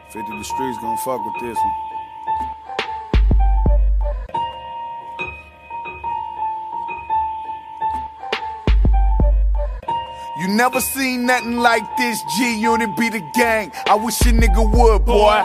50 the streets gon' fuck with this one. You never seen nothing like this, G-Unit be the gang. I wish a nigga would, boy.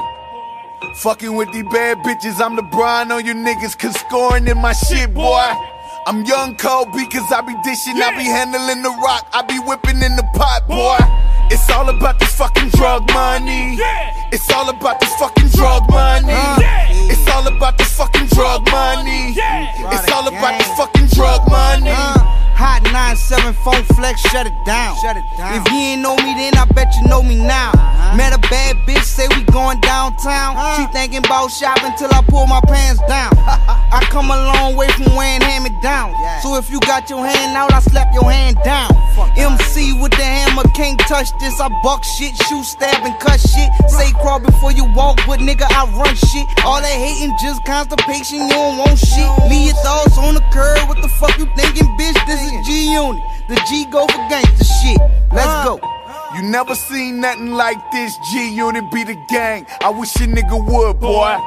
Fucking with these bad bitches, I'm LeBron on you niggas, cause scoring in my shit, boy. I'm young Kobe, cause I be dishing, I be handling the rock, I be whipping in the pot, boy. It's all about this fucking drug money. It's all about this fucking drug money. It's all about this fucking drug money. It's all about this fucking drug money. Hot 97 phone flex, shut it down. If you ain't know me then, I bet you know me now. Met a bad bitch, say we going downtown. She thinking about shopping till I pull my pants down. I come a long way from wearing hand-me-downs. So if you got your hand out, I slap your hand down. MC with the hammer, can't touch this. I buck shit, shoot, stab, and cut shit. Say crawl before you walk, but nigga, I run shit. All that hating, just constipation, you don't want shit. Leave your thoughts on the curb, what the fuck you thinking, bitch? This is G-Unit, the G go for gangsta shit. Let's go. You never seen nothing like this, G-Unit be the gang. I wish a nigga would, boy.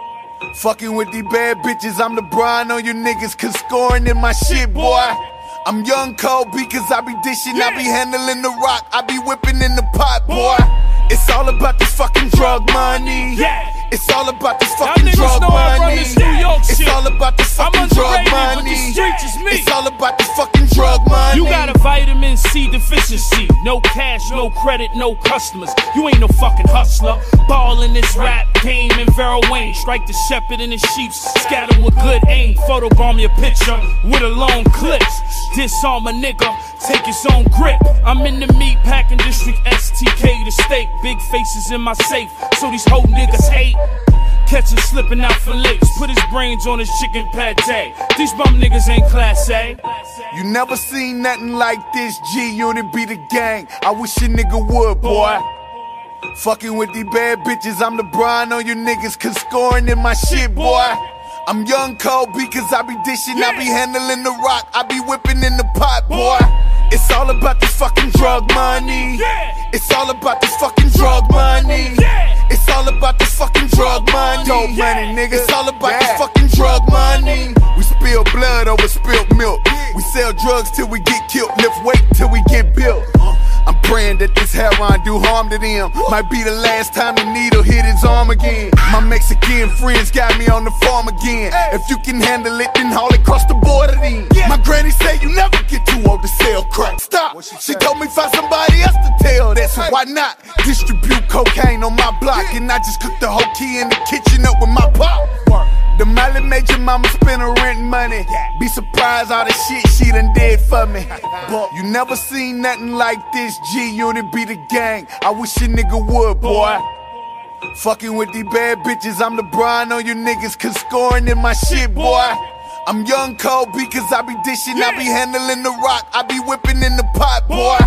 Fucking with these bad bitches, I'm LeBron on you niggas, cause scoring in my shit, boy. I'm young Kobe, cause I be dishing, I be handling the rock, I be whipping in the pot, boy. It's all about this fucking drug money. It's all about this fucking drug money. It's all about this fucking drug money. It's all about this fucking drug money. You got a vitamin C deficiency. No cash, no credit, no customers. You ain't no fucking hustler. Ball in this rap game in Vera Wayne. Strike the shepherd and the sheep. Scatter with good aim. Photobomb your picture with a long clips. Disarm a nigga, take his own grip. I'm in the meat packing district, STK the steak. Big faces in my safe, so these hoe niggas hate. Catch him slipping out for licks. Put his brains on his chicken pate. These bum niggas ain't class A. You never seen nothing like this, G-Unit be the gang. I wish a nigga would, boy. Fucking with these bad bitches, I'm LeBron on you niggas, cause scoring in my shit, boy. I'm young Kobe, cause I be dishing, I be handling the rock, I be whipping in the pot, boy. It's all about this fucking drug money. It's all about this fucking drug money. It's all about this fucking drug money. Dope money, nigga. It's all about this fucking drug money. We spill blood over spilled milk. We sell drugs till we get killed. Lift weight till we get built. I'm praying that this heroin do harm to them. Might be the last time the needle hit his arm again. My Mexican friends got me on the farm again. If you can handle it, then haul it across the border then. My granny say you never get too old to sell crack. Stop. She told me find somebody else to tell that. So why not distribute cocaine on my block? And I just cook the whole key in the kitchen up with my pop. The Molly made your mama spend her rent money. Be surprised all the shit she done did for me. But you never seen nothing like this, G-Unit be the gang. I wish a nigga would, boy. Fucking with these bad bitches, I'm LeBron on you niggas, cause scoring in my shit, boy. I'm young Kobe, cause I be dishing, I be handling the rock, I be whipping in the pot, boy.